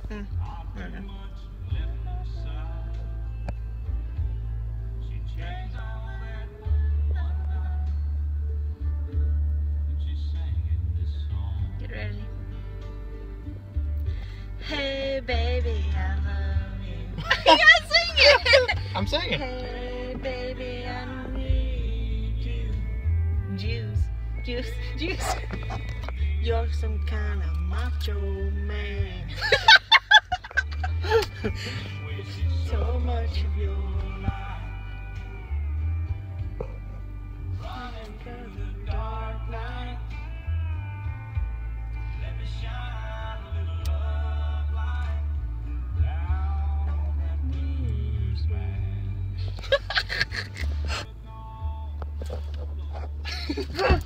Okay. Get ready. Hey baby, I love you. You gotta sing it. I'm singing. Hey baby, I need you. Juice. You're some kind of macho man. So much of your life running through the dark night. Let me shine a little love light down that blues man.